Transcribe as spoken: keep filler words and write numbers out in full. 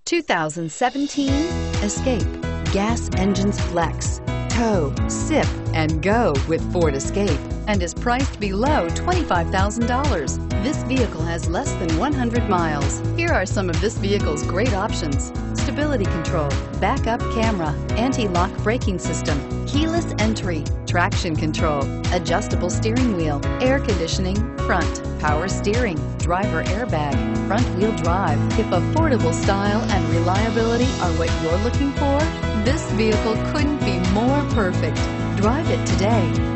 two thousand seventeen Escape. Gas engines flex, tow, sip, and go with Ford Escape, and is priced below twenty-five thousand dollars. This vehicle has less than one hundred miles. Here are some of this vehicle's great options: stability control, backup camera, anti-lock braking system, keyless entry, traction control, adjustable steering wheel, air conditioning, front, power steering, driver airbag, front wheel drive. If affordable style and reliability are what you're looking for, this vehicle couldn't be more perfect. Drive it today.